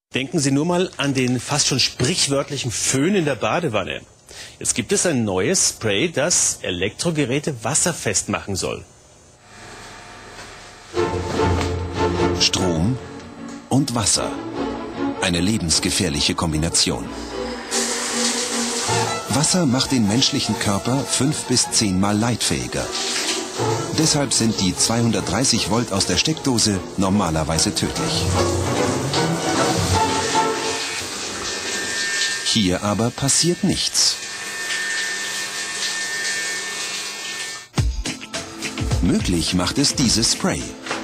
Denken Sie nur mal an den fast schon sprichwörtlichen Föhn in der Badewanne. Jetzt gibt es ein neues Spray, das Elektrogeräte wasserfest machen soll. Strom und Wasser. Eine lebensgefährliche Kombination. Wasser macht den menschlichen Körper 5 bis 10 Mal leitfähiger. Deshalb sind die 230 Volt aus der Steckdose normalerweise tödlich. Hier aber passiert nichts. Möglich macht es dieses Spray.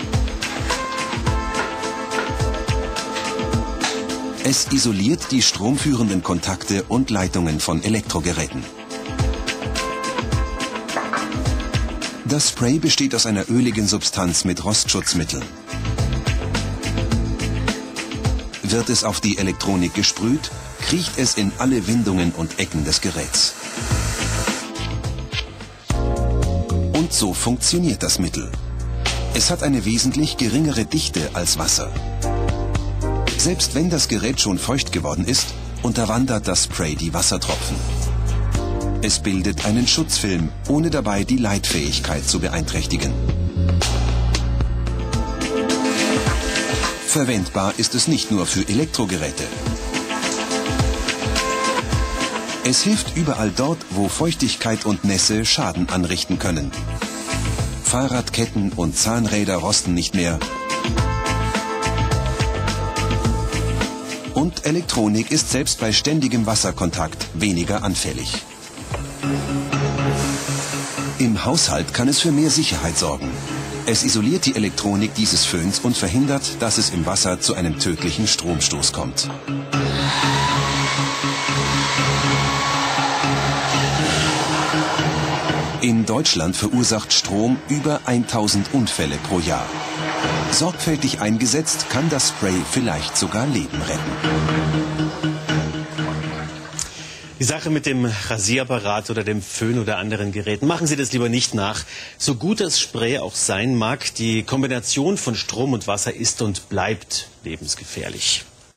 Es isoliert die stromführenden Kontakte und Leitungen von Elektrogeräten. Das Spray besteht aus einer öligen Substanz mit Rostschutzmitteln. Wird es auf die Elektronik gesprüht, kriecht es in alle Windungen und Ecken des Geräts. Und so funktioniert das Mittel. Es hat eine wesentlich geringere Dichte als Wasser. Selbst wenn das Gerät schon feucht geworden ist, unterwandert das Spray die Wassertropfen. Es bildet einen Schutzfilm, ohne dabei die Leitfähigkeit zu beeinträchtigen. Verwendbar ist es nicht nur für Elektrogeräte. Es hilft überall dort, wo Feuchtigkeit und Nässe Schaden anrichten können. Fahrradketten und Zahnräder rosten nicht mehr. Und Elektronik ist selbst bei ständigem Wasserkontakt weniger anfällig. Im Haushalt kann es für mehr Sicherheit sorgen. Es isoliert die Elektronik dieses Föhns und verhindert, dass es im Wasser zu einem tödlichen Stromstoß kommt. In Deutschland verursacht Strom über 1000 Unfälle pro Jahr. Sorgfältig eingesetzt kann das Spray vielleicht sogar Leben retten. Die Sache mit dem Rasierapparat oder dem Föhn oder anderen Geräten, machen Sie das lieber nicht nach. So gut das Spray auch sein mag, die Kombination von Strom und Wasser ist und bleibt lebensgefährlich.